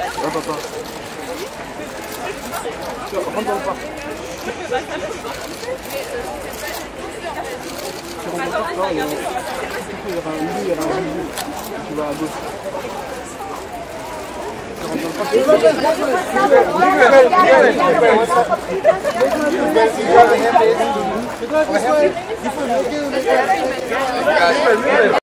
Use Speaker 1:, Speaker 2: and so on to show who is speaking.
Speaker 1: Attends, attends. Rentre dans le parc. Tu rentres dans le parc, là, il y aura un milieu, tu vas à gauche. Tu rentres dans le parc.